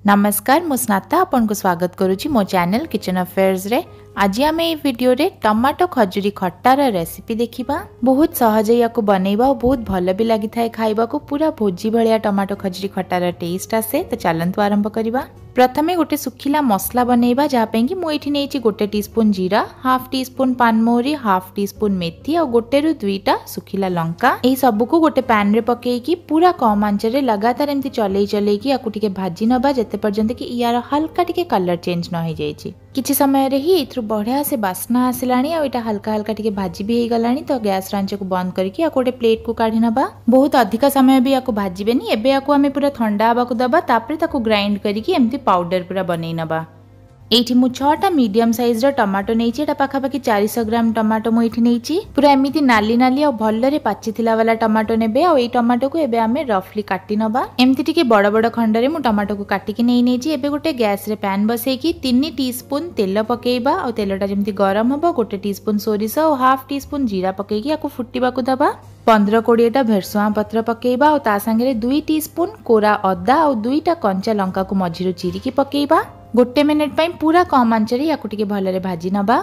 नमस्कार मु स्नाता आपन को स्वागत करुच्ची मो चैनल किचन अफेयर्स रे। आज आम ये वीडियो रे टमाटो खजूरी खट्टार रेसिपी देखिबा। बहुत सहज या बनैबा और बहुत भल भी लगी थाए खाइबा को। पूरा भोजी भलिया टमाटो खजूरी खट्टार टेस्ट आसे। तो चलंतु आरंभ करिबा। प्रथमे गोटे सुखिला मसला बनैबा जहाँ पे कि मु एठी नेछि गोटे टीस्पून जीरा, हाफ टीस्पून पानमोहरी, हाफ टीस्पून मेथी और गोटे रु दुईटा सुखिला लंका। एही सब को गोटे पैन रे पकेइकी पूरा कम आंच रे लगातार एमती चलै चलै कि याकु टिके भाजी नबा जेते पर्यंत कि यार हल्का टिके कलर चेंज न हो जाइछि। किछि समय रे ही इथरु बढ़िया से बास्ना आसिलाणी और एटा हल्का हल्का टिके भाजी भी हे गलाणी। तो गैस रांच को बंद करके या गोटे प्लेट को काढी नबा। बहुत अधिक समय भी याकु भाजीबेनी। एबे याकु हमें पूरा ठंडा हबा को दबा तापरे ताकु ग्राइंड करके एमती पाउडर पूरा बनै नबा। एठी मु 6टा मीडियम साइज रो टमाटो नेछि। एटा पाखापाखि 400 ग्राम टमाटो मु एठी नेछि। पूरा एमिति नाली नाली और भल्लरे पाचिथिला वाला टमाटो नेबे और एई टमाटो को एबे हमें रफली काटी नबा। एमिति टिके बड़ बड़ खंड रे मु टमाटो को काटी के नै नेछि। एबे गोटे गैस रे पैन बसेकी 3 टीस्पून तेल पकेइबा और तेलटा जेमिति गरम हबो गोटे टीस्पून सोरिष और हाफ टीस्पून जीरा पकेइकी याकु फुट्टिबा को दबा। 15-20टा भेरसुआ पत्र पकेइबा और ता संगे 2 टीस्पून कोरा अदा और 2टा कंचा लंका को मझिरु चिरिकी पकेइबा। गोटे मिनिट पई पूरा कम आंच रे याकु टिके भलरे भाजी नबा।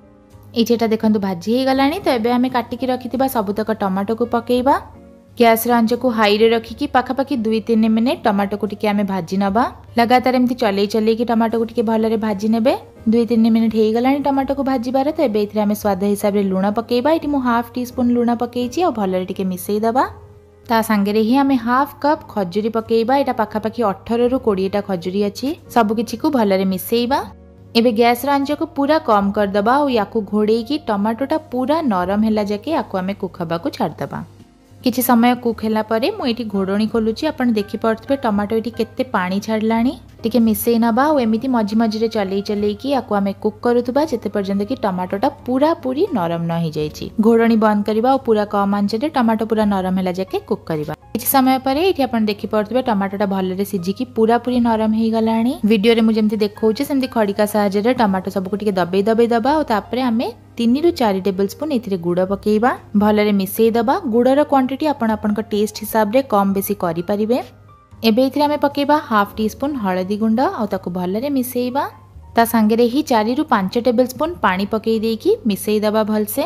एठेटा देखंतु भाजी हे गलाणी। तो एबे हमें काटिकी रखिथिबा सबुतक टमाटो को पकेइबा। गैस आंच को हाई रे रखिकी पाखापाखि 2-3 मिनिट टमाटो को टिके हमें भाजी नबा। लगातार एमती चलै चलै कि टमाटो को टिके भलरे भाजी नेबे। 2-3 मिनिट हे गलाणी टमाटो को भाजी बारे। तो एबे इथरे हमें स्वाद हिसाब रे लूण पकेइबा। एठी मु हाफ टीस्पून लूण पकेइची और भलरे टिके मिसेई दबा। ता संगे रे ही हमें हाफ कप खजूरी पकेइबा। एटा पाखापाखि 18 रु 20टा खजूरी अछि। सब किछि को भलरे मिसेइबा। एबे गैस आंच को पूरा कम कर दबा और याकु घोड़ेई की टमाटोटा पूरा नरम हैला जाके याकु हमें कुक हबा को छाड़ दबा। किछि समय कुक हैला परे मु एठी घोड़णी खोलुची। आपण देखि परथबे टमाटो एठी केते पानी छाडलाणी। टिके मिसेई नबा और एमिति मझी मझी रे चलै चलै कि याकु हमें कुक करूथबा जेते पर्यंत कि टमाटोटा पूरा पूरी नरम न हो जाइछि। घोड़णी बंद करबा और पूरा कम आंच रे टमाटो पूरा नरम हैला जाके कुक करबा। किछि समय परे एठी आपण देखि परथबे टमाटोटा भलरे सिझी कि पूरा पूरी नरम हे गलाणी। वीडियो रे मु जेमति देखौछि सेमति खड़िका सहायता रे टमाटो सब को टिके दबेई दबेई दबा और तापरे हमें 3 रु 4 टेबलस्पून एथिरे गुड़ पकेइबा। भलरे मिसेई दबा। गुड़र क्वांटिटी आपण आपनका टेस्ट हिसाब रे कम बेसी करि परिबे। एबे इथरे हमें पकेइबा हाफ टीस्पून हळदी गुंड और ताको भलरे मिसेइबा। ता संगे रे ही 4 रु 5 टेबलस्पून पानी पकेइ देकी मिसेई दबा भलसे।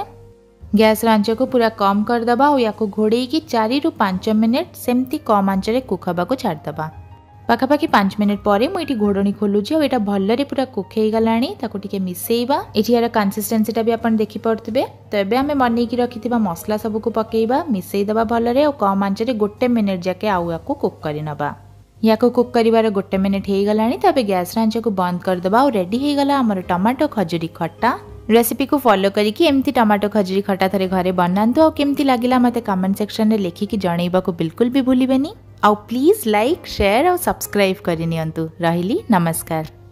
गैस आंच को पूरा कम कर दबा और याको घोड़ेई की 4 रु 5 मिनिट सेमती कम आंच रे कुक हबा को छाड़ दबा। पाखापाखि 5 मिनिट परे मु एठी घोड़णी खोलुची और एटा भलरे पूरा कुक हे गलाणी। ताको टिके मिसेइबा। एठी यार कंसिस्टेंसीटा भी आपण देखि परथबे। तो एबे हमें बनै की रखिथिबा मसला सब को पकेइबा मिसेई दबा भलरे और कम आंच रे गोटे मिनिट जाके आउ याको कुक करि नबा। याको कुक करिवार गोटे मिनिट हे गलाणी। तबे गैस आंच को बंद कर दबा और रेडी हे गला हमर टमाटो खजूरी खट्टा। रेसिपी को फॉलो करिकी एमती टमाटो खजूरी खट्टा थरे घरे बनांतु और केमती लागिला मते कमेंट सेक्शन रे लेखिकी जणैबा को बिल्कुल भी भूलिबेनी। और प्लीज लाइक शेयर और सब्सक्राइब करि नियंतु। रहिली नमस्कार।